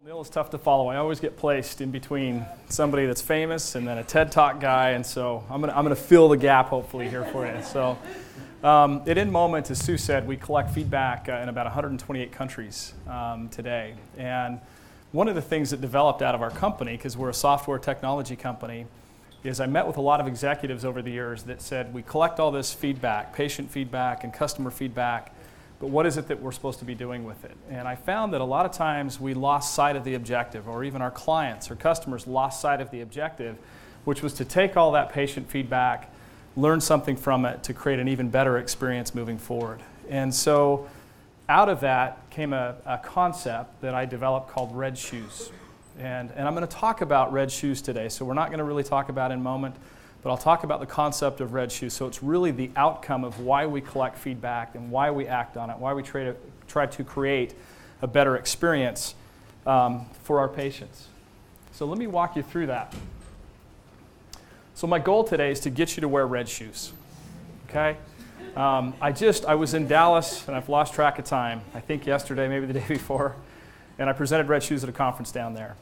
Neil is tough to follow. I always get placed in between somebody that's famous and then a TED Talk guy, and so I'm gonna fill the gap hopefully here for you. So at In Moment, as Sue said, we collect feedback in about 128 countries today. And one of the things that developed out of our company, because we're a software technology company, is I met with a lot of executives over the years that said, we collect all this feedback, patient feedback and customer feedback, but what is it that we're supposed to be doing with it? And I found that a lot of times we lost sight of the objective, or even our clients or customers lost sight of the objective, which was to take all that patient feedback, learn something from it to create an even better experience moving forward. And so out of that came a concept that I developed called Red Shoes. And I'm going to talk about Red Shoes today, so we're not going to really talk about In Moment, but I'll talk about the concept of Red Shoes. So it's really the outcome of why we collect feedback and why we act on it, why we try to create a better experience for our patients. So let me walk you through that. So my goal today is to get you to wear red shoes, okay? I was in Dallas, and I've lost track of time, I think yesterday, maybe the day before, and I presented Red Shoes at a conference down there.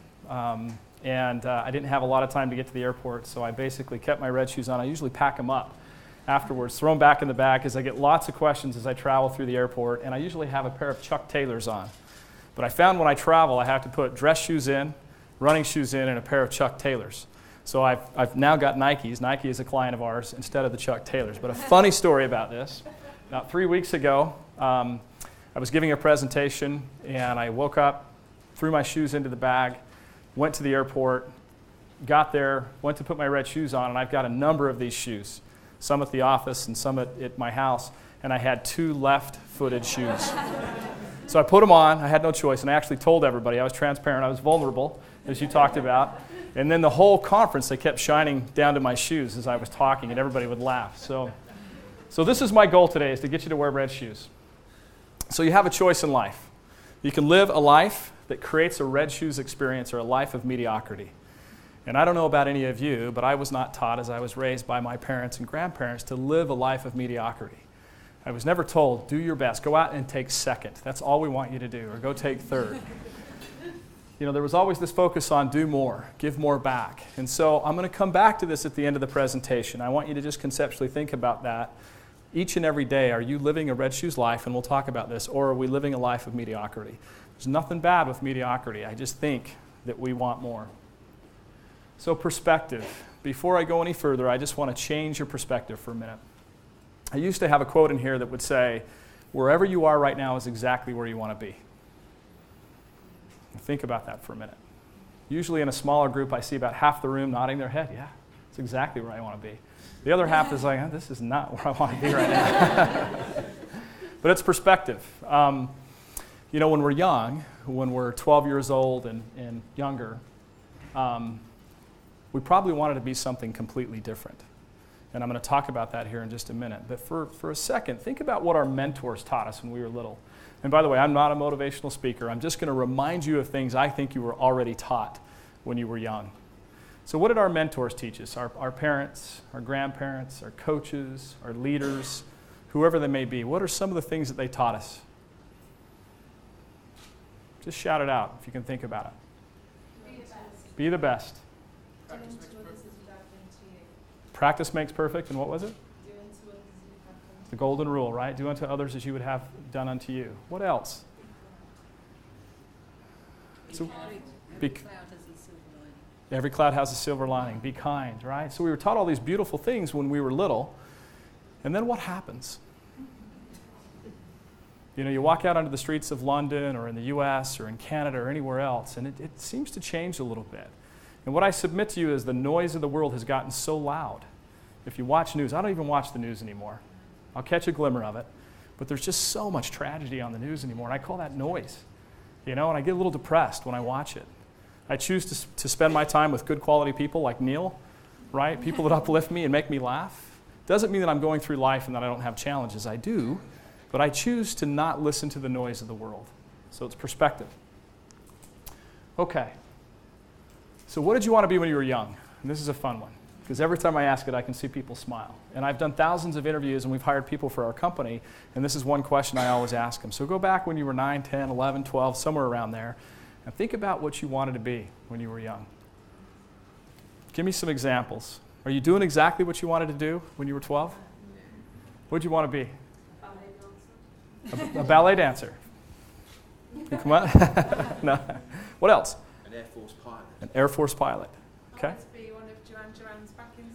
I didn't have a lot of time to get to the airport, so I basically kept my red shoes on. I usually pack them up afterwards, throw them back in the bag, because I get lots of questions as I travel through the airport, and I usually have a pair of Chuck Taylors on. But I found when I travel, I have to put dress shoes in, running shoes in, and a pair of Chuck Taylors. So I've now got Nikes. Nike is a client of ours instead of the Chuck Taylors. But a funny story about this. About 3 weeks ago, I was giving a presentation, and I woke up, threw my shoes into the bag, went to the airport, got there, went to put my red shoes on, and I've got a number of these shoes, some at the office and some at my house, and I had 2 left-footed shoes. So I put them on. I had no choice, and I actually told everybody. I was transparent. I was vulnerable, as you talked about. And then the whole conference, they kept shining down to my shoes as I was talking, and everybody would laugh. So this is my goal today, is to get you to wear red shoes. So you have a choice in life. You can live a life that creates a red shoes experience, or a life of mediocrity. And I don't know about any of you, but I was not taught, as I was raised by my parents and grandparents, to live a life of mediocrity. I was never told, do your best, go out and take second. That's all we want you to do, or go take third. There was always this focus on do more, give more back. And so I'm going to come back to this at the end of the presentation. I want you to just conceptually think about that. Each and every day, are you living a red shoes life, and we'll talk about this, or are we living a life of mediocrity? There's nothing bad with mediocrity. I just think that we want more. So perspective. Before I go any further, I just want to change your perspective for a minute. I used to have a quote in here that would say, wherever you are right now is exactly where you want to be. Think about that for a minute. Usually in a smaller group, I see about half the room nodding their head. Yeah, it's exactly where I want to be. The other half is like, this is not where I want to be right now. But it's perspective. When we're young, when we're 12 years old and younger, we probably wanted to be something completely different. And I'm going to talk about that here in just a minute. But for a second, think about what our mentors taught us when we were little. And by the way, I'm not a motivational speaker. I'm just going to remind you of things I think you were already taught when you were young. So what did our mentors teach us? Our parents, our grandparents, our coaches, our leaders, whoever they may be. What are some of the things that they taught us? Just shout it out if you can think about it. Be the best. Practice makes perfect, and what was it? The golden rule, right? Do unto others as you would have done unto you. What else? Every cloud has a silver lining. Be kind, right? So we were taught all these beautiful things when we were little, and then what happens? You walk out onto the streets of London or in the U.S. or in Canada or anywhere else, and it seems to change a little bit. And what I submit to you is the noise of the world has gotten so loud. If you watch news, I don't even watch the news anymore. I'll catch a glimmer of it, but there's just so much tragedy on the news anymore, and I call that noise. And I get a little depressed when I watch it. I choose to spend my time with good quality people like Neil, right? People that uplift me and make me laugh. Doesn't mean that I'm going through life and that I don't have challenges. I do. But I choose to not listen to the noise of the world. So it's perspective. Okay. So what did you want to be when you were young? And this is a fun one, because every time I ask it, I can see people smile. And I've done thousands of interviews, and we've hired people for our company, and this is one question I always ask them. So go back when you were 9, 10, 11, 12, somewhere around there, And think about what you wanted to be when you were young. Give me some examples. Are you doing exactly what you wanted to do when you were 12? What did you want to be? A ballet dancer. Come on. No. What else? An Air Force pilot. An Air Force pilot. Okay. I want to be one of Duran Duran's backing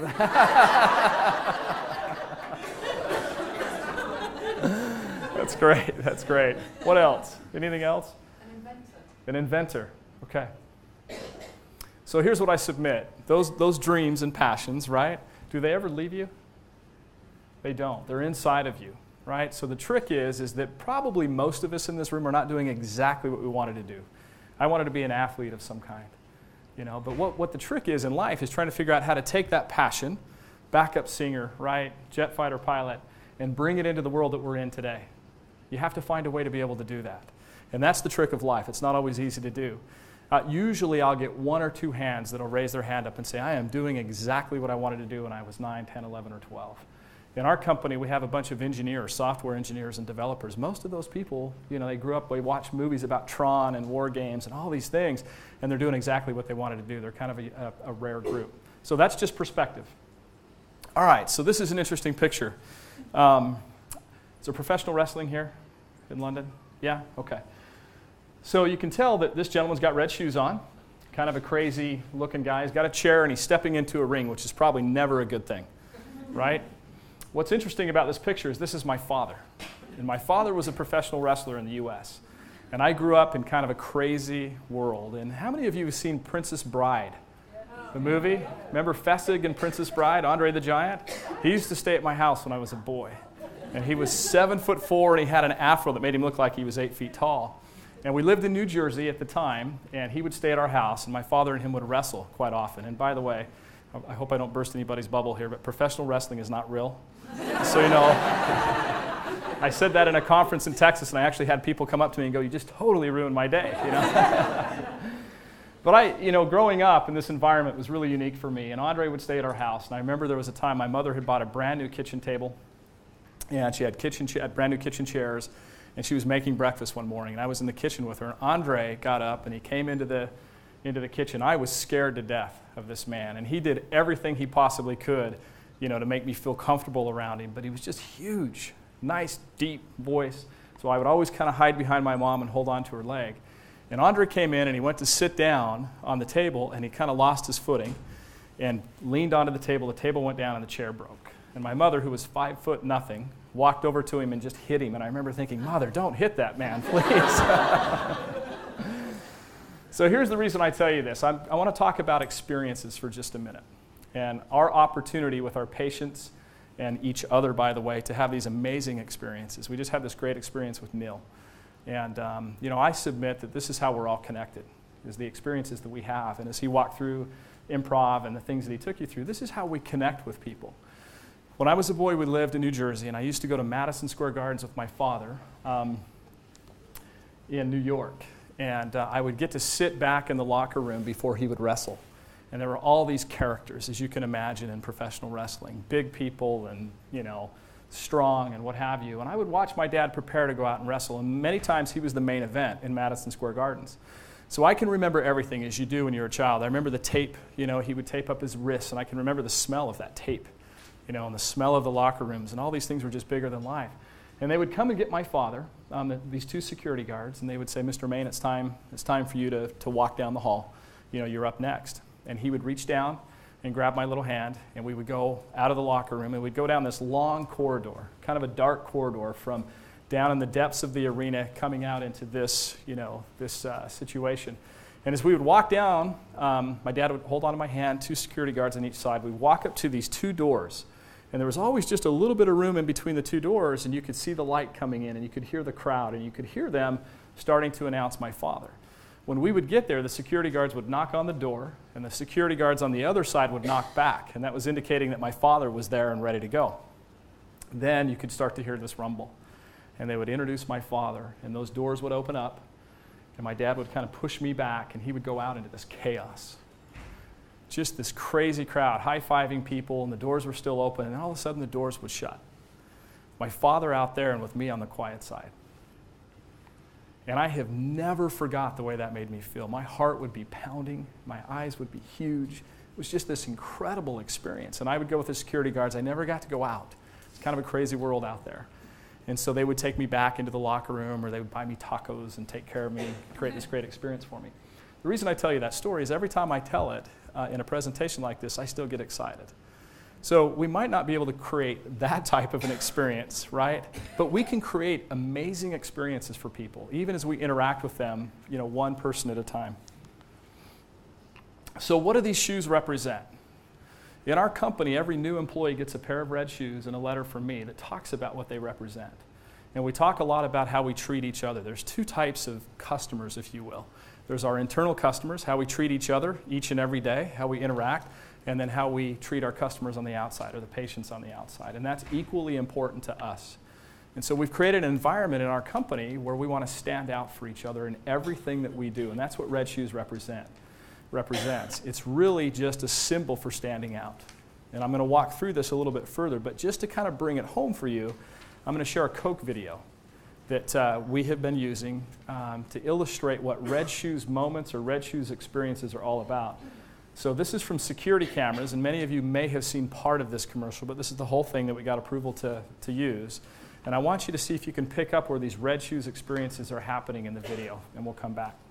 singers. That's great. That's great. What else? Anything else? An inventor. An inventor. Okay. So here's what I submit. Those dreams and passions, right? Do they ever leave you? They don't. They're inside of you, right? So the trick is that probably most of us in this room are not doing exactly what we wanted to do. I wanted to be an athlete of some kind, but what the trick is in life is trying to figure out how to take that passion, backup singer, right, jet fighter pilot, and bring it into the world that we're in today. You have to find a way to be able to do that. And that's the trick of life. It's not always easy to do. Usually I'll get one or two hands that will raise their hand up and say, I am doing exactly what I wanted to do when I was 9, 10, 11, or 12. In our company, we have a bunch of engineers, software engineers and developers. Most of those people, they grew up, they watch movies about Tron and war games and all these things, and they're doing exactly what they wanted to do. They're kind of a rare group. So that's just perspective. All right, so this is an interesting picture. Is there professional wrestling here in London? Yeah? Okay. So you can tell that this gentleman's got red shoes on, kind of a crazy looking guy. He's got a chair and he's stepping into a ring, which is probably never a good thing, right? What's interesting about this picture is this is my father. And my father was a professional wrestler in the U.S. And I grew up in kind of a crazy world. And how many of you have seen Princess Bride? The movie? Remember Fessig and Princess Bride, Andre the Giant? He used to stay at my house when I was a boy. And he was 7'4" and he had an afro that made him look like he was 8 feet tall. And we lived in New Jersey at the time, and he would stay at our house, and my father and him would wrestle quite often. And by the way, I hope I don't burst anybody's bubble here, but professional wrestling is not real. So, I said that in a conference in Texas, and I actually had people come up to me and go, you just totally ruined my day, But growing up in this environment was really unique for me, and Andre would stay at our house. And I remember there was a time my mother had bought a brand new kitchen table, and she had brand new kitchen chairs, and she was making breakfast one morning, and I was in the kitchen with her, and Andre got up, and he came into the kitchen. I was scared to death of this man, and he did everything he possibly could, to make me feel comfortable around him, but he was just huge, nice, deep voice, so I would always kind of hide behind my mom and hold on to her leg. And Andre came in, and he went to sit down on the table, and he kind of lost his footing and leaned onto the table. The table went down, and the chair broke. And my mother, who was 5'0", walked over to him and just hit him. And I remember thinking, Mother, don't hit that man, please. So here's the reason I tell you this. I want to talk about experiences for just a minute. And our opportunity with our patients and each other, by the way, to have these amazing experiences. We just had this great experience with Neil. And, I submit that this is how we're all connected, is the experiences that we have. And as he walked through improv and the things that he took you through, this is how we connect with people. When I was a boy, we lived in New Jersey, and I used to go to Madison Square Gardens with my father in New York. And I would get to sit back in the locker room before he would wrestle. And there were all these characters, as you can imagine, in professional wrestling. Big people and, strong and what have you. And I would watch my dad prepare to go out and wrestle. And many times he was the main event in Madison Square Gardens. So I can remember everything as you do when you're a child. I remember the tape. He would tape up his wrists, and I can remember the smell of that tape. And the smell of the locker rooms, and all these things were just bigger than life. And they would come and get my father, these two security guards, and they would say, Mr. Main, it's time for you to walk down the hall. You're up next. And he would reach down and grab my little hand, and we would go out of the locker room, and we'd go down this long corridor, kind of a dark corridor from down in the depths of the arena coming out into this, this situation. And as we would walk down, my dad would hold onto my hand, two security guards on each side. We'd walk up to these two doors. And there was always just a little bit of room in between the two doors, and you could see the light coming in, and you could hear the crowd, and you could hear them starting to announce my father. When we would get there, the security guards would knock on the door, and the security guards on the other side would knock back, and that was indicating that my father was there and ready to go. Then you could start to hear this rumble, and they would introduce my father, and those doors would open up, and my dad would kind of push me back, and he would go out into this chaos. Just this crazy crowd, high-fiving people, and the doors were still open, and all of a sudden the doors would shut. My father out there and with me on the quiet side. And I have never forgot the way that made me feel. My heart would be pounding, my eyes would be huge. It was just this incredible experience. And I would go with the security guards. I never got to go out. It's kind of a crazy world out there. And so they would take me back into the locker room, or they would buy me tacos and take care of me, create this great experience for me. The reason I tell you that story is every time I tell it in a presentation like this, I still get excited. So we might not be able to create that type of an experience, right? But we can create amazing experiences for people, even as we interact with them, one person at a time. So what do these shoes represent? In our company, every new employee gets a pair of red shoes and a letter from me that talks about what they represent. And we talk a lot about how we treat each other. There's two types of customers, if you will. There's our internal customers, how we treat each other each and every day, how we interact, and then how we treat our customers on the outside, or the patients on the outside. And that's equally important to us. And so we've created an environment in our company where we want to stand out for each other in everything that we do. And that's what red shoes represents. It's really just a symbol for standing out. And I'm going to walk through this a little bit further, but just to kind of bring it home for you, I'm going to share a Coke video that we have been using to illustrate what red shoes moments or red shoes experiences are all about. So this is from security cameras, and many of you may have seen part of this commercial, but this is the whole thing that we got approval to use. And I want you to see if you can pick up where these red shoes experiences are happening in the video, and we'll come back.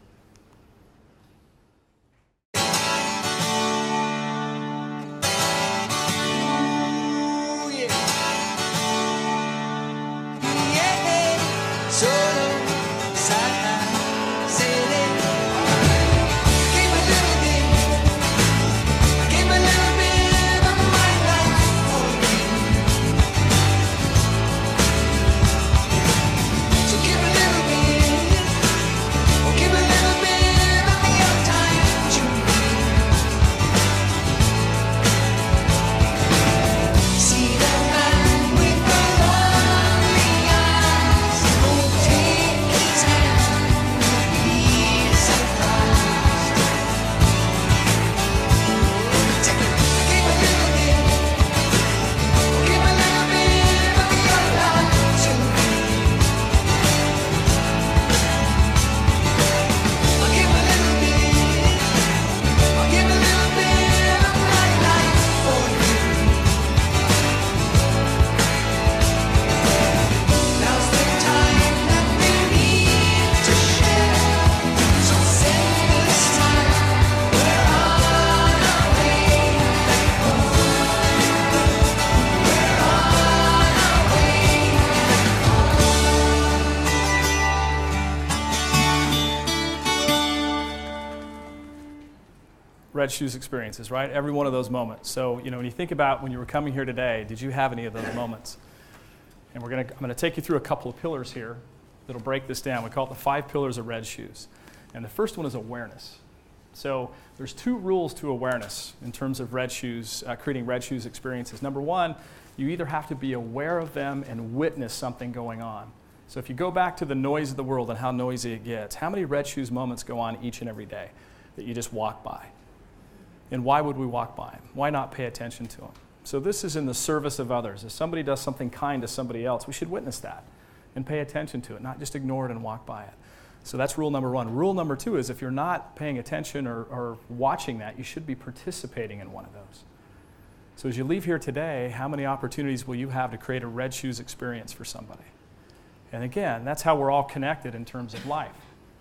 Red shoes experiences, right? Every one of those moments. So, when you think about when you were coming here today, did you have any of those moments? And I'm going to take you through a couple of pillars here that'll break this down. We call it the 5 pillars of red shoes. And the first one is awareness. So there's 2 rules to awareness in terms of red shoes, creating red shoes experiences. Number 1, you either have to be aware of them and witness something going on. So if you go back to the noise of the world and how noisy it gets, how many red shoes moments go on each and every day that you just walk by? And why would we walk by them? Why not pay attention to them? So this is in the service of others. If somebody does something kind to somebody else, we should witness that and pay attention to it, not just ignore it and walk by it. So that's rule number 1. Rule number 2 is if you're not paying attention or watching that, you should be participating in one of those. So as you leave here today, how many opportunities will you have to create a red shoes experience for somebody? And again, that's how we're all connected in terms of life.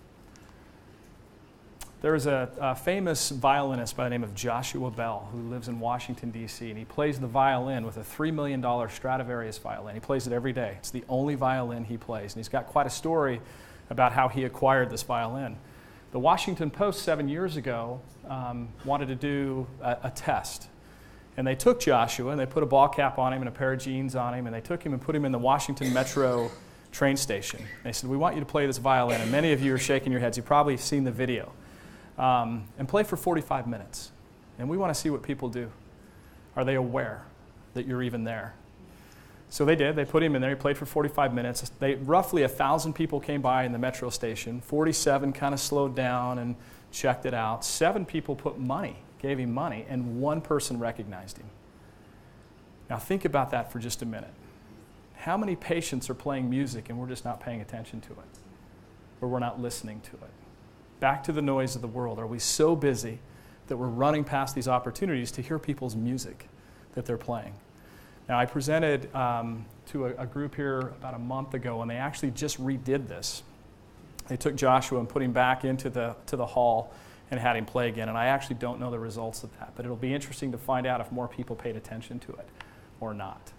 There is a famous violinist by the name of Joshua Bell who lives in Washington, D.C., and he plays the violin with a $3 million Stradivarius violin. He plays it every day. It's the only violin he plays, and he's got quite a story about how he acquired this violin. The Washington Post 7 years ago wanted to do a test, and they took Joshua and they put a ball cap on him and a pair of jeans on him, and they took him and put him in the Washington Metro train station. They said, "We want you to play this violin," and many of you are shaking your heads. You've probably seen the video. And play for 45 minutes. And we want to see what people do. Are they aware that you're even there? So they did. They put him in there. He played for 45 minutes. Roughly 1,000 people came by in the metro station. 47 kind of slowed down and checked it out. 7 people put money, gave him money, and 1 person recognized him. Now think about that for just a minute. How many patients are playing music and we're just not paying attention to it? or we're not listening to it? Back to the noise of the world. Are we so busy that we're running past these opportunities to hear people's music that they're playing? Now, I presented to a group here about a month ago, and they actually just redid this. They took Joshua and put him back into the hall and had him play again, and I actually don't know the results of that, but it'll be interesting to find out if more people paid attention to it or not.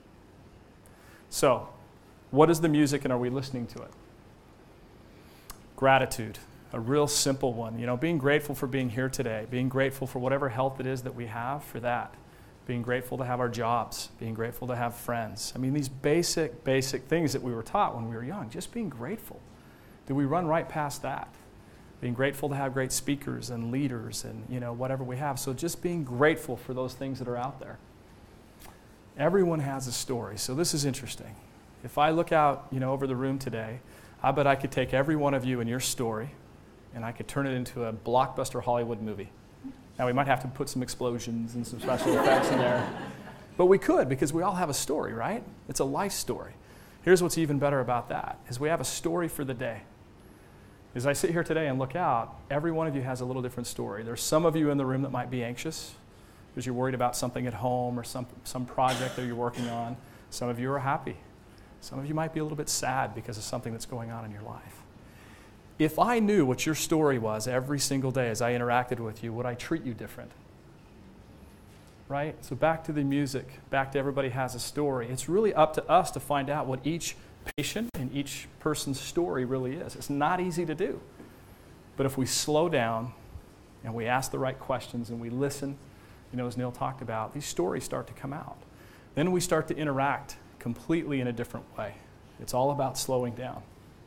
So, what is the music, and are we listening to it? Gratitude, a real simple one. You know, being grateful for being here today, being grateful for whatever health it is that we have, for that. Being grateful to have our jobs, being grateful to have friends. I mean, these basic things that we were taught when we were young, just being grateful. Do we run right past that? Being grateful to have great speakers and leaders and, you know, whatever we have. So just being grateful for those things that are out there. Everyone has a story, so this is interesting. If I look out, you know, over the room today, I bet I could take every one of you and your story and I could turn it into a blockbuster Hollywood movie. Now, we might have to put some explosions and some special effects in there. But we could, because we all have a story, right? It's a life story. Here's what's even better about that, is we have a story for the day. As I sit here today and look out, every one of you has a little different story. There's some of you in the room that might be anxious because you're worried about something at home or some project that you're working on. Some of you are happy. Some of you might be a little bit sad because of something that's going on in your life. If I knew what your story was every single day as I interacted with you, would I treat you different? Right? So back to the music, back to everybody has a story. It's really up to us to find out what each patient and each person's story really is. It's not easy to do. But if we slow down and we ask the right questions and we listen, you know, as Neil talked about, these stories start to come out. Then we start to interact completely in a different way. It's all about slowing down.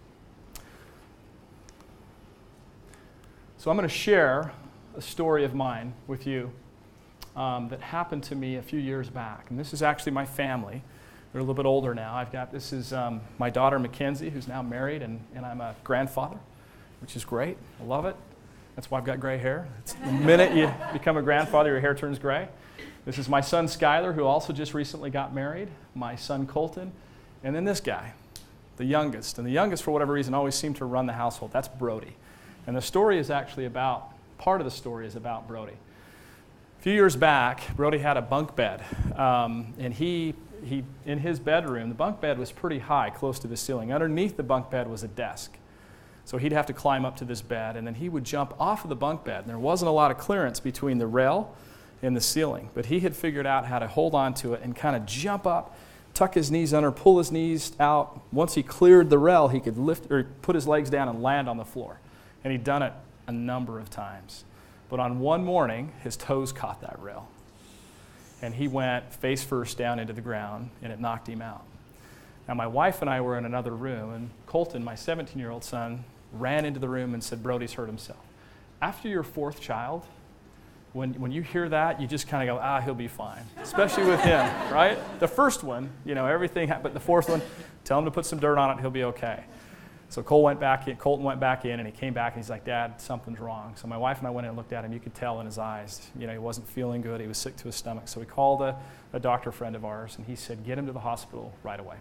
So I'm going to share a story of mine with you that happened to me a few years back. And this is actually my family. They're a little bit older now. This is my daughter Mackenzie, who's now married, and I'm a grandfather, which is great. I love it. That's why I've got gray hair. It's the minute you become a grandfather, your hair turns gray. This is my son Skylar, who also just recently got married, my son Colton, and then this guy, the youngest. And the youngest, for whatever reason, always seemed to run the household. That's Brody. And the story is actually part of the story is about Brody. A few years back, Brody had a bunk bed, and he in his bedroom, the bunk bed was pretty high, close to the ceiling. Underneath the bunk bed was a desk. So he'd have to climb up to this bed, and then he would jump off of the bunk bed. And there wasn't a lot of clearance between the rail and the ceiling, but he had figured out how to hold on to it and kind of jump up, tuck his knees under, pull his knees out. Once he cleared the rail, he could lift or put his legs down and land on the floor. And he'd done it a number of times. But on one morning, his toes caught that rail. And he went face first down into the ground, and it knocked him out. Now, my wife and I were in another room, and Colton, my 17-year-old son, ran into the room and said, "Brody's hurt himself." After your fourth child, when you hear that, you just kind of go, he'll be fine. Especially with him, right? The first one, you know, everything, but the fourth one, tell him to put some dirt on it, he'll be okay. So Colton went back in, and he came back, and he's like, "Dad, something's wrong." So my wife and I went in and looked at him. You could tell in his eyes, you know, he wasn't feeling good. He was sick to his stomach. So we called a doctor friend of ours, and he said, "Get him to the hospital right away."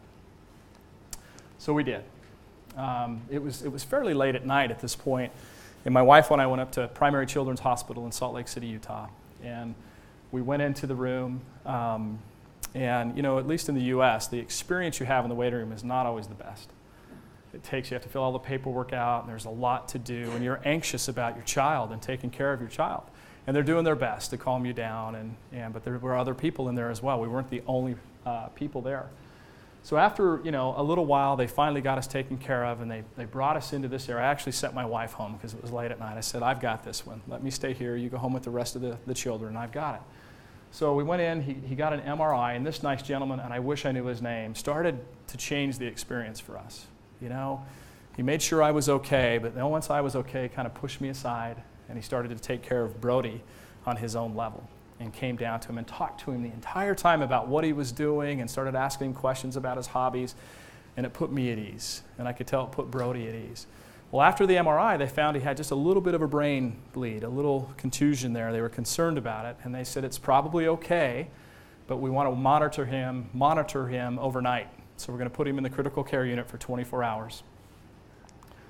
So we did. It was fairly late at night at this point, and my wife and I went up to Primary Children's Hospital in Salt Lake City, Utah, and we went into the room. And you know, at least in the U.S., the experience you have in the waiting room is not always the best. You have to fill all the paperwork out, and there's a lot to do, and you're anxious about your child and taking care of your child. And they're doing their best to calm you down, but there were other people in there as well. We weren't the only people there. So after, you know, a little while, they finally got us taken care of, and they brought us into this area. I actually sent my wife home because it was late at night. I said, "I've got this one. Let me stay here. You go home with the rest of the children. I've got it." So we went in. He got an MRI, and this nice gentleman, and I wish I knew his name, started to change the experience for us. You know, he made sure I was okay, but then once I was okay, kind of pushed me aside, and he started to take care of Brody on his own level and came down to him and talked to him the entire time about what he was doing and started asking him questions about his hobbies, and it put me at ease, and I could tell it put Brody at ease. Well, after the MRI, they found he had just a little bit of a brain bleed, a little contusion there. They were concerned about it, and they said it's probably okay, but we want to monitor him overnight. So we're going to put him in the critical care unit for 24 hours.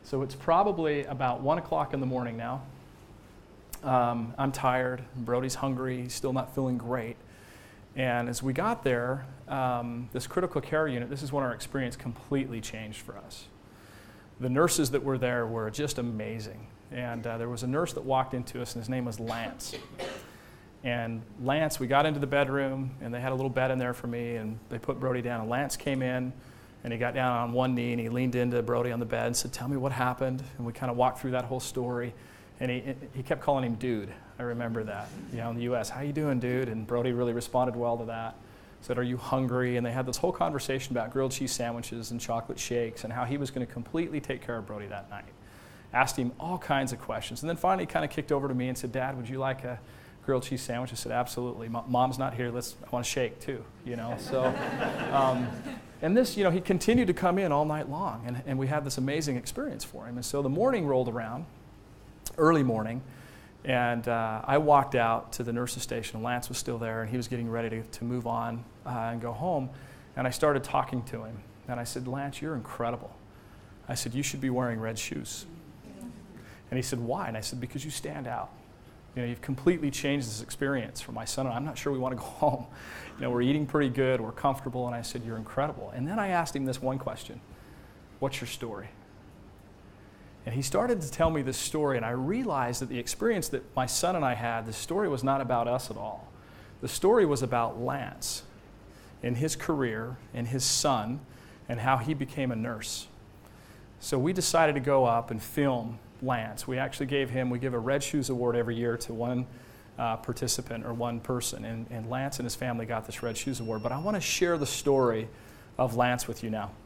So it's probably about 1 o'clock in the morning now. I'm tired. Brody's hungry. He's still not feeling great. And as we got there, this critical care unit, this is when our experience completely changed for us. The nurses that were there were just amazing. And there was a nurse that walked into us, and his name was Lance. And Lance, we got into the bedroom, and they had a little bed in there for me, and they put Brody down. And Lance came in, and he got down on one knee, and he leaned into Brody on the bed and said, "Tell me what happened." And we kind of walked through that whole story. And he kept calling him dude. I remember that. You know, in the U.S., "How you doing, dude?" And Brody really responded well to that. Said, "Are you hungry?" And they had this whole conversation about grilled cheese sandwiches and chocolate shakes and how he was going to completely take care of Brody that night. Asked him all kinds of questions. And then finally kind of kicked over to me and said, "Dad, would you like a grilled cheese sandwich?" I said, "Absolutely. Mom's not here. I want a shake too." You know, so. And this, you know, he continued to come in all night long. And we had this amazing experience for him. And so the morning rolled around. Early morning, and I walked out to the nurse's station. Lance was still there, and he was getting ready to move on and go home. And I started talking to him, and I said, "Lance, you're incredible." I said, "You should be wearing red shoes." And he said, "Why?" And I said, "Because you stand out. You know, you've completely changed this experience for my son, and I'm not sure we want to go home. You know, we're eating pretty good, we're comfortable." And I said, "You're incredible." And then I asked him this one question: "What's your story?" And he started to tell me this story, and I realized that the experience that my son and I had, the story was not about us at all. The story was about Lance and his career and his son and how he became a nurse. So we decided to go up and film Lance. We actually we give a Red Shoes Award every year to one participant or one person, and Lance and his family got this Red Shoes Award. But I want to share the story of Lance with you now.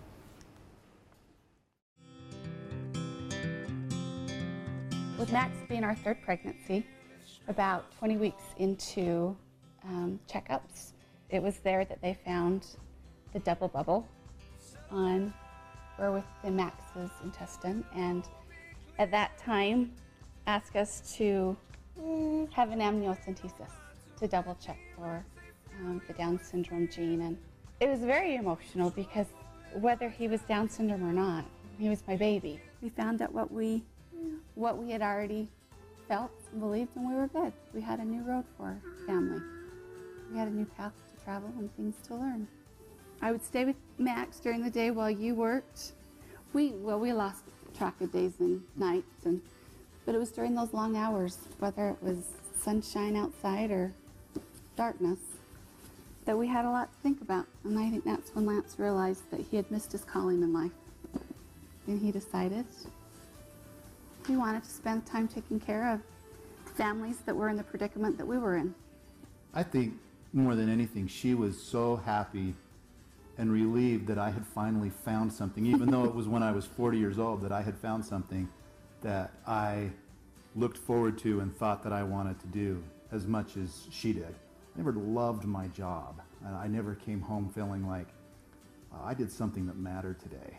With Max being our third pregnancy, about 20 weeks into checkups, it was there that they found the double bubble on or within Max's intestine, and at that time asked us to have an amniocentesis to double check for the Down syndrome gene. And it was very emotional because whether he was Down syndrome or not, he was my baby. We found out what we had already felt and believed, and we were good. We had a new road for our family. We had a new path to travel and things to learn. I would stay with Max during the day while you worked. We lost track of days and nights, but it was during those long hours, whether it was sunshine outside or darkness, that we had a lot to think about. And I think that's when Lance realized that he had missed his calling in life. And he decided he wanted to spend time taking care of families that were in the predicament that we were in. I think more than anything, she was so happy and relieved that I had finally found something, even though it was when I was 40 years old, that I had found something that I looked forward to and thought that I wanted to do as much as she did. I never loved my job, and I never came home feeling like I did something that mattered today.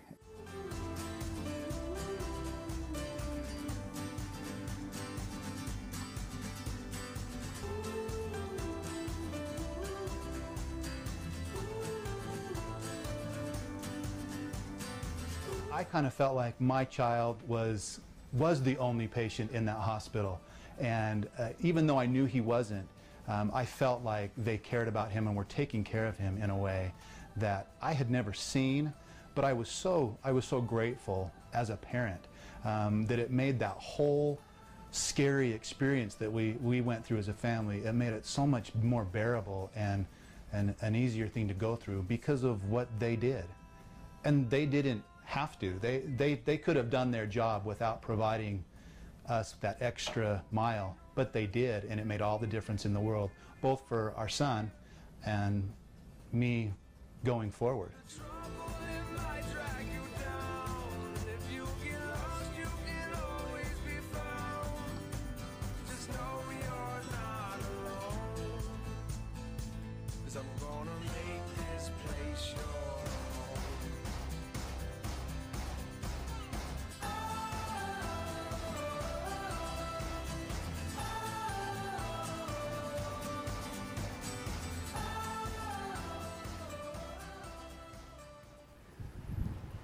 I kind of felt like my child was the only patient in that hospital, and even though I knew he wasn't, I felt like they cared about him and were taking care of him in a way that I had never seen. But I was so grateful as a parent that it made that whole scary experience that we went through as a family, it made it so much more bearable and an easier thing to go through because of what they did. And they didn't have to. They could have done their job without providing us that extra mile, but they did, and it made all the difference in the world, both for our son and me going forward.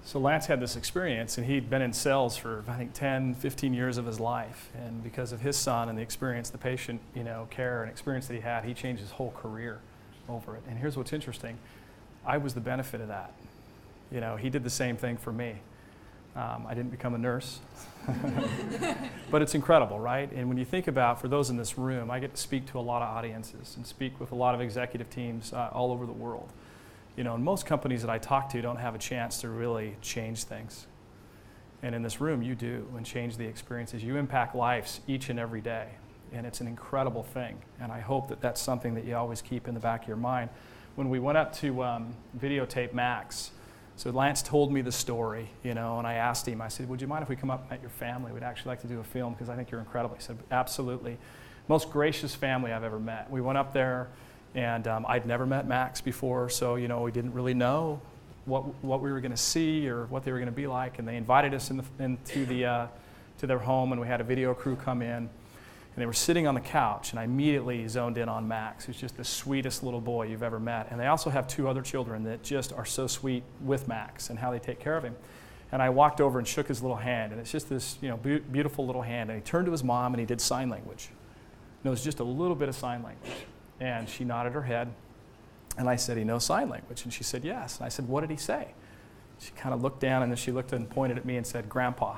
So Lance had this experience, and he'd been in sales for, I think, 10, 15 years of his life. And because of his son and the experience, the patient, care and experience that he had, he changed his whole career over it. And here's what's interesting. I was the benefit of that. He did the same thing for me. I didn't become a nurse, but it's incredible, right? And when you think about, for those in this room, I get to speak to a lot of audiences and speak with a lot of executive teams all over the world. And most companies that I talk to don't have a chance to really change things. And in this room, you do, and change the experiences. You impact lives each and every day, and it's an incredible thing. And I hope that that's something that you always keep in the back of your mind. When we went up to videotape Max, so Lance told me the story, and I asked him, I said, would you mind if we come up and met your family? We'd actually like to do a film because I think you're incredible. He said, absolutely. Most gracious family I've ever met. We went up there, and I'd never met Max before, so, we didn't really know what we were going to see or what they were going to be like. And they invited us into their home, and we had a video crew come in. And they were sitting on the couch, and I immediately zoned in on Max, who's just the sweetest little boy you've ever met. And they also have 2 other children that just are so sweet with Max and how they take care of him. And I walked over and shook his little hand, and it's just this beautiful little hand. And he turned to his mom, and he did sign language. It was just a little bit of sign language. And she nodded her head, and I said, he knows sign language? And she said, yes. And I said, what did he say? She kind of looked down, and then she looked and pointed at me and said, Grandpa.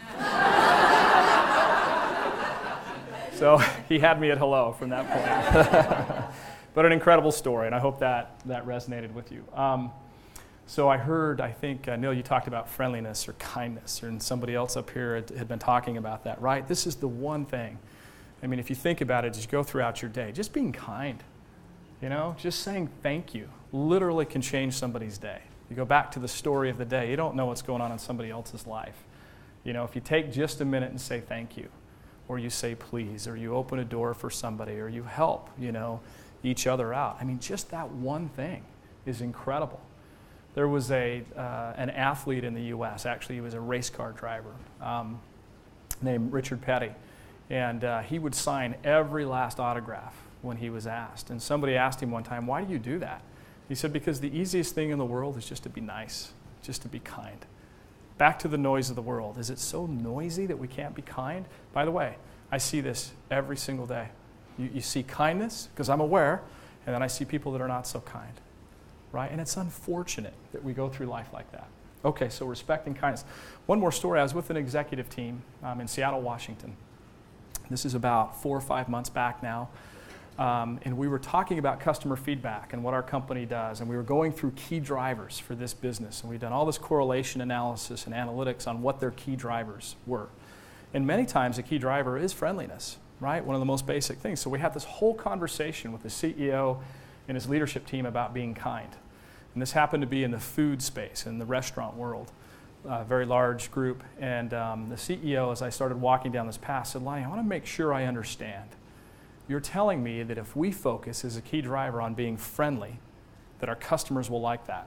So he had me at hello from that point. But an incredible story, and I hope that resonated with you. So I heard, I think, Neil, you talked about friendliness or kindness, and somebody else up here had been talking about that, right? This is the one thing. I mean, if you think about it as you go throughout your day, just being kind, just saying thank you literally can change somebody's day. You go back to the story of the day, you don't know what's going on in somebody else's life. If you take just a minute and say thank you, or you say please, or you open a door for somebody, or you help, each other out. I mean, just that one thing is incredible. There was an athlete in the U.S., actually he was a race car driver, named Richard Petty, and he would sign every last autograph when he was asked. And somebody asked him one time, why do you do that? He said, because the easiest thing in the world is just to be nice, just to be kind. Back to the noise of the world. Is it so noisy that we can't be kind? By the way, I see this every single day. You see kindness, because I'm aware, and then I see people that are not so kind, right? And it's unfortunate that we go through life like that. Okay, so respect and kindness. One more story. I was with an executive team in Seattle, Washington. This is about 4 or 5 months back now. And we were talking about customer feedback and what our company does, and we were going through key drivers for this business, and we've done all this correlation analysis and analytics on what their key drivers were. And many times a key driver is friendliness, right? One of the most basic things. So we had this whole conversation with the CEO and his leadership team about being kind. And this happened to be in the food space, in the restaurant world, a very large group. And the CEO, as I started walking down this path, said, Lonnie, I want to make sure I understand. You're telling me that if we focus as a key driver on being friendly, that our customers will like that.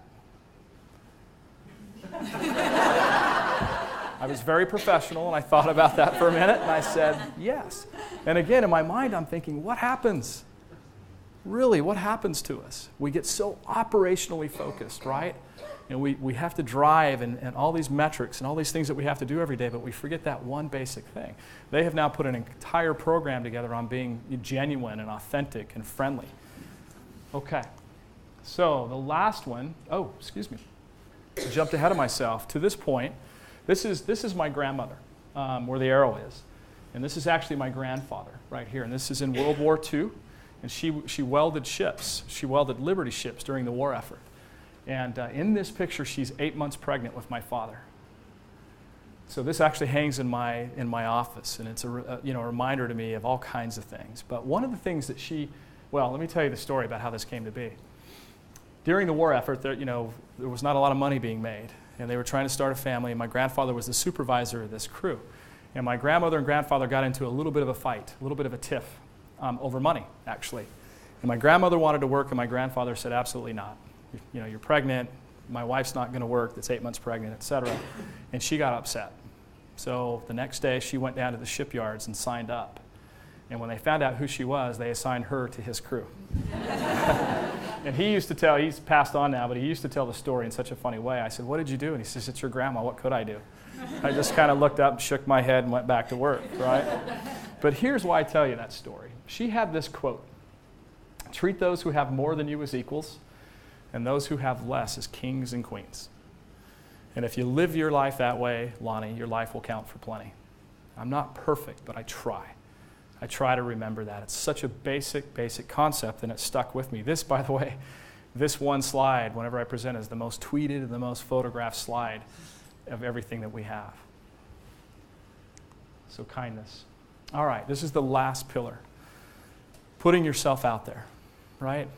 I was very professional, and I thought about that for a minute, and I said, yes. And again, in my mind, I'm thinking, what happens? Really, what happens to us? We get so operationally focused, right? And we have to drive and all these metrics and all these things that we have to do every day, but we forget that one basic thing. They have now put an entire program together on being genuine and authentic and friendly. Okay, so the last one, I jumped ahead of myself. To this point, this is my grandmother, where the arrow is. And this is actually my grandfather right here. And this is in World War II. And she welded ships. She welded Liberty ships during the war effort. And in this picture, she's 8 months pregnant with my father. So this actually hangs in my office, and it's a reminder to me of all kinds of things. But one of the things that let me tell you the story about how this came to be. During the war effort, there was not a lot of money being made, and they were trying to start a family, and my grandfather was the supervisor of this crew. And my grandmother and grandfather got into a little bit of a fight, a little bit of a tiff over money, actually. And my grandmother wanted to work, and my grandfather said, absolutely not. You're pregnant, my wife's not going to work, that's 8 months pregnant, etc. And she got upset. So the next day, she went down to the shipyards and signed up. And when they found out who she was, they assigned her to his crew. And he used to tell, he's passed on now, but he used to tell the story in such a funny way. I said, what did you do? And he says, it's your grandma. What could I do? I just kind of looked up, shook my head, and went back to work, right? But here's why I tell you that story. She had this quote: treat those who have more than you as equals, and those who have less as kings and queens. And if you live your life that way, Lonnie, your life will count for plenty. I'm not perfect, but I try. I try to remember that. It's such a basic concept, and it stuck with me. This, by the way, this one slide, whenever I present, is the most tweeted and the most photographed slide of everything that we have. So kindness. All right, this is the last pillar. Putting yourself out there, right?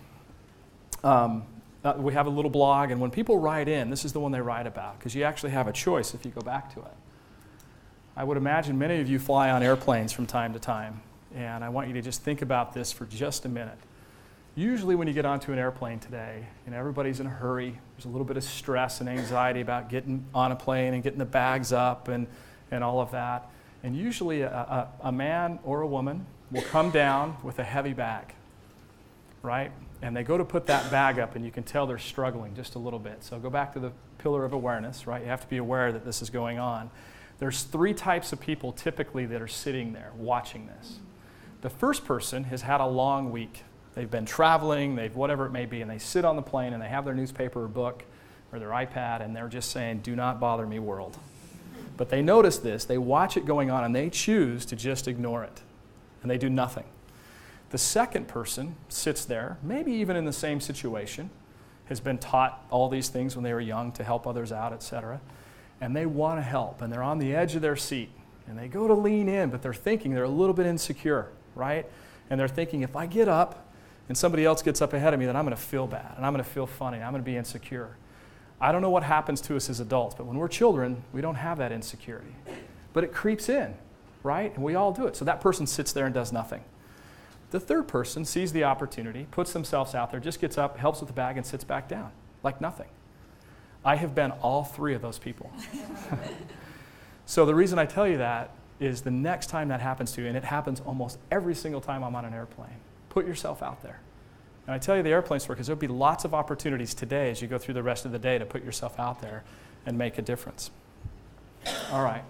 We have a little blog, and when people write in, this is the one they write about, because you actually have a choice if you go back to it. I would imagine many of you fly on airplanes from time to time, and I want you to just think about this for just a minute. Usually when you get onto an airplane today, everybody's in a hurry. There's a little bit of stress and anxiety about getting on a plane and getting the bags up and all of that. And usually a man or a woman will come down with a heavy bag, right? And they go to put that bag up, and you can tell they're struggling just a little bit. So go back to the pillar of awareness, right? You have to be aware that this is going on. There's 3 types of people typically that are sitting there watching this. The first person has had a long week. They've been traveling, they've whatever it may be, and they sit on the plane and they have their newspaper or book or their iPad, and they're just saying, do not bother me, world. But they notice this, they watch it going on, and they choose to just ignore it. And they do nothing. The second person sits there, maybe even in the same situation, has been taught all these things when they were young to help others out, etc. And they want to help, and they're on the edge of their seat. And they go to lean in, but they're thinking they're a little bit insecure, right? And they're thinking, if I get up and somebody else gets up ahead of me, then I'm going to feel bad, and I'm going to feel funny, and I'm going to be insecure. I don't know what happens to us as adults, but when we're children, we don't have that insecurity. But it creeps in, right? And we all do it. So that person sits there and does nothing. The third person sees the opportunity, puts themselves out there, just gets up, helps with the bag, and sits back down, like nothing. I have been all 3 of those people. So the reason I tell you that is the next time that happens to you, and it happens almost every single time I'm on an airplane, put yourself out there. And I tell you the airplane story because there'll be lots of opportunities today as you go through the rest of the day to put yourself out there and make a difference. All right.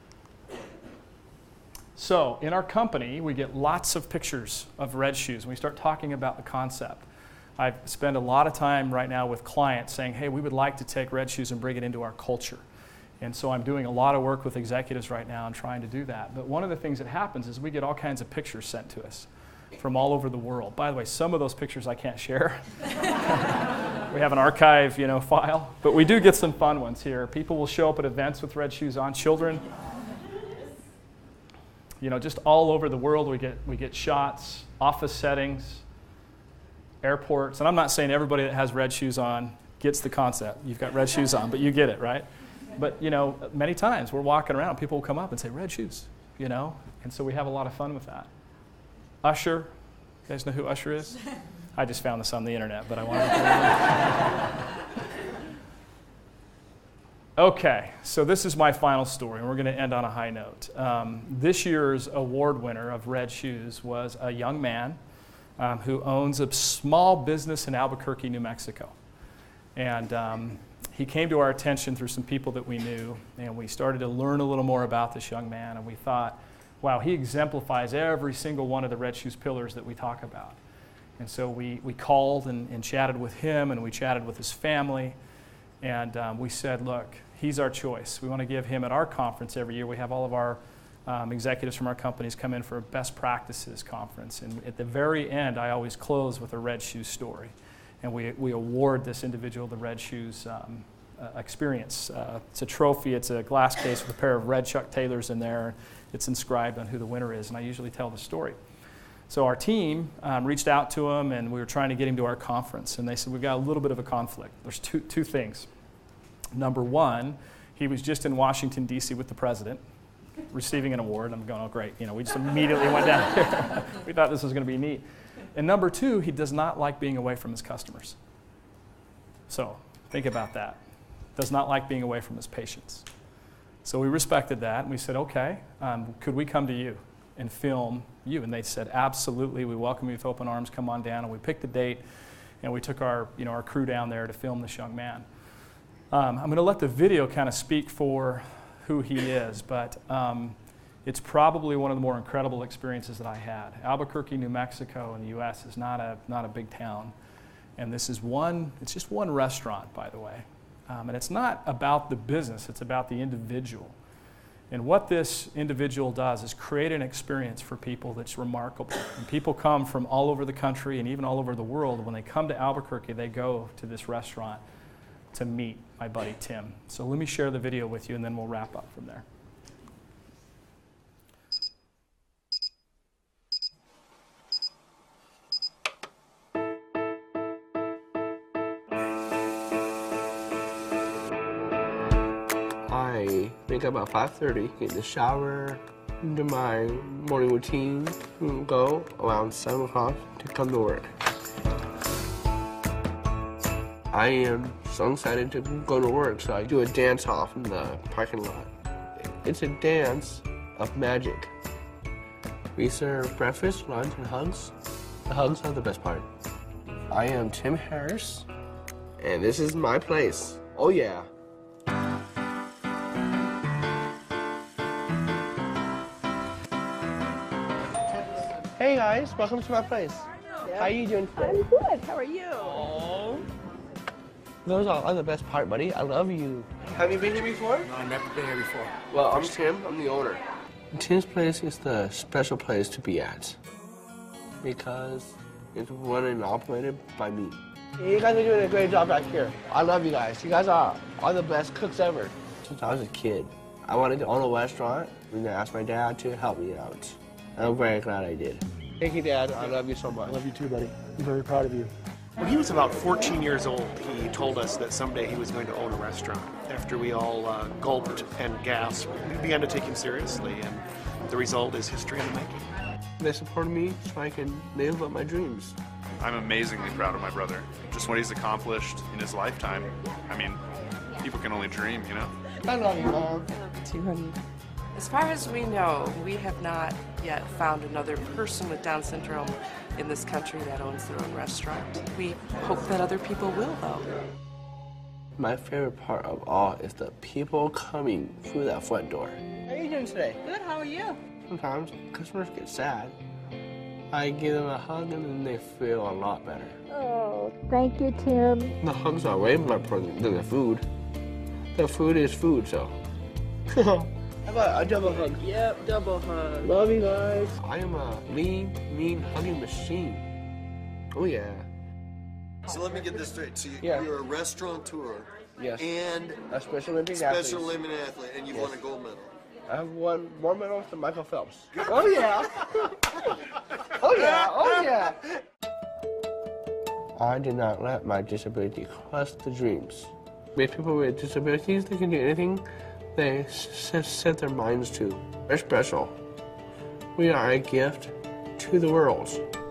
So in our company, we get lots of pictures of red shoes, and we start talking about the concept. I spend a lot of time right now with clients saying, hey, we would like to take red shoes and bring it into our culture. And so I'm doing a lot of work with executives right now and trying to do that. But one of the things that happens is we get all kinds of pictures sent to us from all over the world. By the way, some of those pictures I can't share. We have an archive, file. But we do get some fun ones here. People will show up at events with red shoes on. Children, just all over the world we get shots, office settings, airports. And I'm not saying everybody that has red shoes on gets the concept. You've got red shoes on, but you get it, right? But, many times we're walking around, people will come up and say, red shoes, and so we have a lot of fun with that. Usher, you guys know who Usher is? I just found this on the internet, but I wanted to Okay, so this is my final story, and we're going to end on a high note. This year's award winner of red shoes was a young man who owns a small business in Albuquerque, New Mexico. And he came to our attention through some people that we knew, and we started to learn a little more about this young man, and we thought, wow, he exemplifies every single one of the red shoes pillars that we talk about. And so we called and chatted with him, and we chatted with his family, and we said, look, he's our choice. We want to give him at our conference every year. We have all of our executives from our companies come in for a best practices conference, and at the very end, I always close with a red shoes story. And we award this individual the red shoes experience. It's a trophy. It's a glass case with a pair of red Chuck Taylors in there. It's inscribed on who the winner is, and I usually tell the story. So our team reached out to him, and we were trying to get him to our conference. And they said, we've got a little bit of a conflict. There's two things. Number one, he was just in Washington, D.C. with the president, receiving an award. I'm going, oh, great. We just immediately went down here. We thought this was going to be neat. And number two, he does not like being away from his customers. So think about that. Does not like being away from his patients. So we respected that, and we said, okay, could we come to you and film you? And they said, absolutely, we welcome you with open arms, come on down. And we picked a date, and we took our crew down there to film this young man. I'm going to let the video kind of speak for who he is, but it's probably one of the more incredible experiences that I had. Albuquerque, New Mexico in the U.S. is not a big town, and it's just one restaurant, by the way. And it's not about the business, it's about the individual. And what this individual does is create an experience for people that's remarkable. And people come from all over the country and even all over the world. When they come to Albuquerque, they go to this restaurant to meet my buddy Tim. So let me share the video with you, and then we'll wrap up from there. I wake up at 5:30, get in the shower, do my morning routine, and go around 7 o'clock to come to work. I am so excited to go to work, so I do a dance off in the parking lot. It's a dance of magic. We serve breakfast, lunch, and hugs. The hugs are the best part. I am Tim Harris, and this is my place. Oh yeah. Hey guys, welcome to my place. How are you doing today? I'm good. How are you? Oh. Those are the best part, buddy. I love you. Have you been here before? No, I've never been here before. Well, I'm Tim. I'm the owner. Tim's place is the special place to be at because it's run and operated by me. You guys are doing a great job back here. I love you guys. You guys are the best cooks ever. Since I was a kid, I wanted to own a restaurant, and I asked my dad to help me out. I'm very glad I did. Thank you, Dad. I love you so much. I love you too, buddy. I'm very proud of you. When he was about 14 years old, he told us that someday he was going to own a restaurant. After we all gulped and gasped, we began to take him seriously, and the result is history in the making. They supported me so I can live up my dreams. I'm amazingly proud of my brother. Just what he's accomplished in his lifetime. I mean, people can only dream, you know? I love you, Mom. Too, honey. As far as we know, we have not yet found another person with Down syndrome in this country that owns their own restaurant. We hope that other people will, though. My favorite part of all is the people coming through that front door. How are you doing today? Good. How are you? Sometimes customers get sad. I give them a hug and then they feel a lot better. Oh, thank you, Tim. The hugs are way more important than the food. The food is food, so. How about a double hug? Yep, double hug. Love you guys. I am a mean hugging machine. Oh yeah. So let me get this straight. So Yeah. you're a restaurateur Yes. and A Special Olympic Special athlete. Olympic athlete, and you've won a gold medal. I have won more medals than Michael Phelps. Oh yeah. Oh yeah. Oh yeah. I did not let my disability crush the dreams. With people with disabilities, they can do anything they set their minds to. We're special. We are a gift to the world.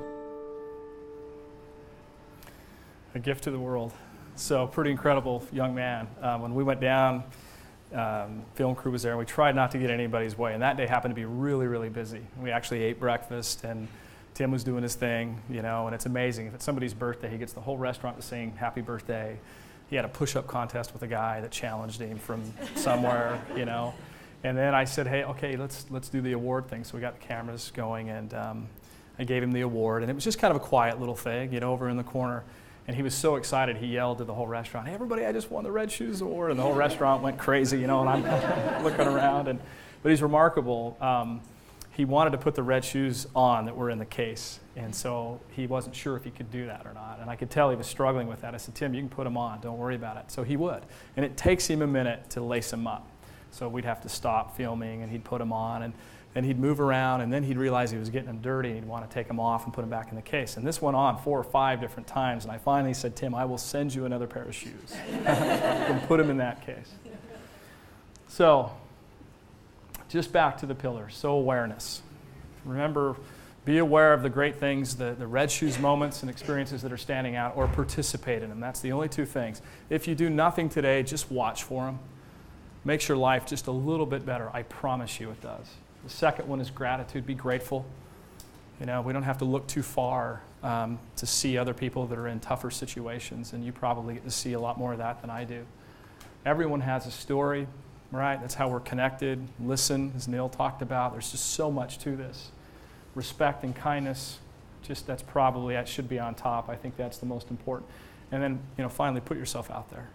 A gift to the world. So pretty incredible young man. When we went down, film crew was there, and we tried not to get anybody's way. And that day happened to be really, really busy. We actually ate breakfast, and Tim was doing his thing, you know, and it's amazing. If it's somebody's birthday, he gets the whole restaurant to sing happy birthday. He had a push-up contest with a guy that challenged him from somewhere, you know. And then I said, hey, okay, let's do the award thing. So we got the cameras going, and I gave him the award. And it was just kind of a quiet little thing, you know, over in the corner. And he was so excited, he yelled to the whole restaurant, hey, everybody, I just won the Red Shoes Award. And the whole restaurant went crazy, you know, and I'm looking around. But he's remarkable. He wanted to put the red shoes on that were in the case. And so he wasn't sure if he could do that or not. And I could tell he was struggling with that. I said, Tim, you can put them on. Don't worry about it. So he would. And it takes him a minute to lace them up. So we'd have to stop filming, and he'd put them on. And then he'd move around, and then he'd realize he was getting them dirty, and he'd want to take them off and put them back in the case. And this went on 4 or 5 different times. And I finally said, Tim, I will send you another pair of shoes. And put them in that case. So just back to the pillars. So awareness. Remember, be aware of the great things, the red shoes moments and experiences that are standing out, or participate in them. That's the only 2 things. If you do nothing today, just watch for them. Makes your life just a little bit better. I promise you it does. The second one is gratitude. Be grateful. You know, we don't have to look too far to see other people that are in tougher situations, and you probably get to see a lot more of that than I do. Everyone has a story, right? That's how we're connected. Listen, as Neil talked about, there's just so much to this. Respect and kindness, just that should be on top. I think that's the most important. And then, you know, finally put yourself out there.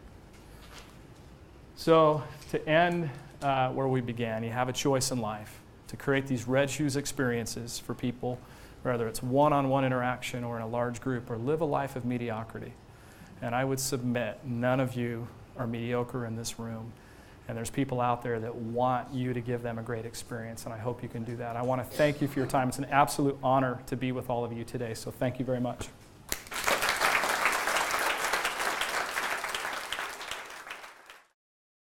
So to end where we began, you have a choice in life to create these red shoes experiences for people, whether it's one-on-one interaction or in a large group, or live a life of mediocrity. And I would submit none of you are mediocre in this room. And there's people out there that want you to give them a great experience, and I hope you can do that. I want to thank you for your time. It's an absolute honor to be with all of you today, so thank you very much.